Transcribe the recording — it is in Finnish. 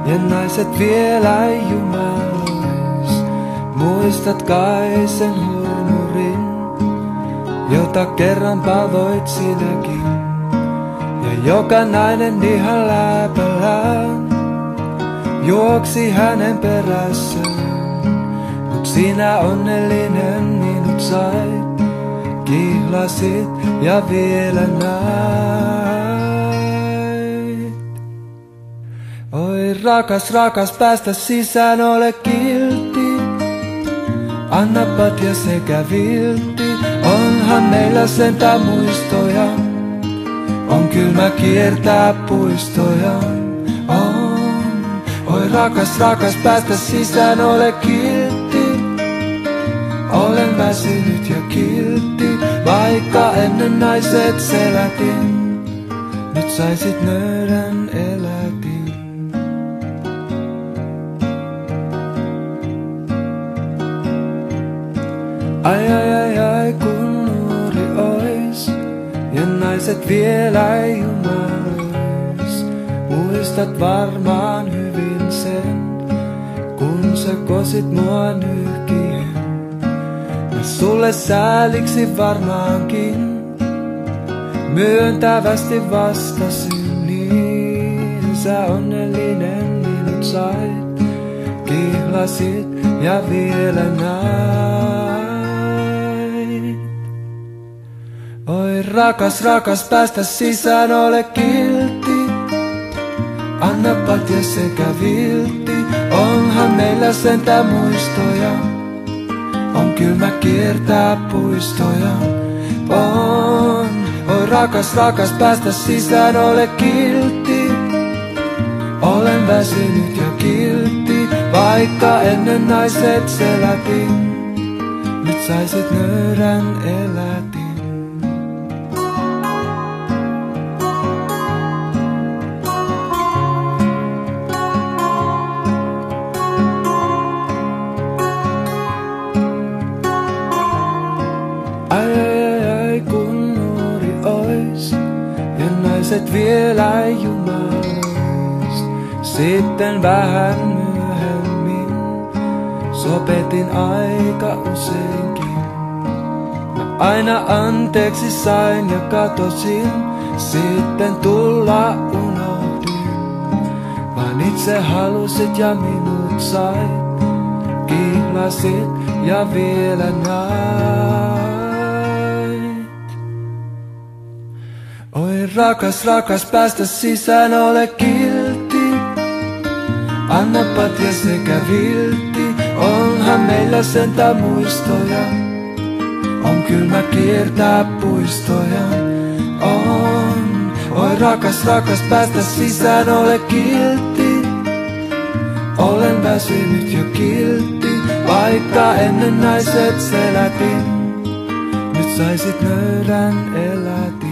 ja naiset vielä jumalais. Muistat kai sen huinurin, jota kerran palvoit sinäkin. Ja joka nainen ihan läpällään juoksi hänen perässään. Mut sinä onnellinen minut sait, kihlasit ja vielä näit. Oi rakas, rakas, päästä sisään, ole kiltti. Anna patja sekä viltti, onhan meillä sentään muistoja. On kylmä kiertää puistoja, on. Oi rakas, rakas, päästä sisään, ole kiltti. Olen väsynyt ja kiltti, vaikka ennen naiset selätin. Nyt saisit nöyrän elätin. Ai ai ai ai, kun nuori ois ja naiset vielä jumalais. Muistat varmaan hyvin sen, kun sä kosit mua nyhkien. Mä sulle sääliksi varmaankin myöntävästi vastasin, niin sä onnellinen minut sait, kihlasit ja vielä näit. Oi rakas, rakas, päästä sisään, ole kiltti. Anna patja sekä viltti, onhan meillä sentään muistoja. On kylmä kiertää puistoja, on. Oi rakas, rakas, päästä sisään, ole kiltti. Olen väsynyt ja kiltti, vaikka ennen naiset selätin. Nyt saisit nöyrän elätin. Ai ai ai ai, kun nuori ois ja naiset vielä jumalais. Sitten vähän myöhemmin sua petin aika useinkin. Mä aina anteeksi sain ja katosin, sitten tulla unohdin. Vaan itse halusit ja minut sait, kihlasit ja vielä näit. Oi rakas, rakas, päästä sisään, ole kiltti. Anna patja sekä viltti, onhan meillä sentään muistoja. On kylmä kiertää puistoja, on. Oi rakas, rakas, päästä sisään, ole kiltti. Olen väsynyt ja kiltti, vaikka ennen naiset selätin. Nyt saisit nöyrän elätin.